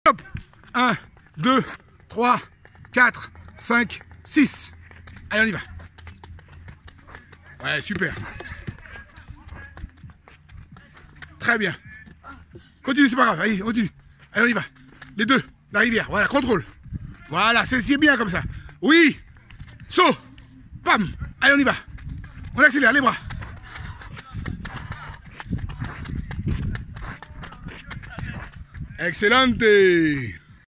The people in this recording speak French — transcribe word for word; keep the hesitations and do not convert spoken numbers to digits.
Hop. un, deux, trois, quatre, cinq, six. Allez, on y va. Ouais, super. Très bien. Continue, c'est pas grave. Allez, continue. Allez, on y va. Les deux, la rivière. Voilà, contrôle. Voilà, c'est bien comme ça. Oui. Saut. Pam. Allez, on y va. On accélère, les bras. Excellente.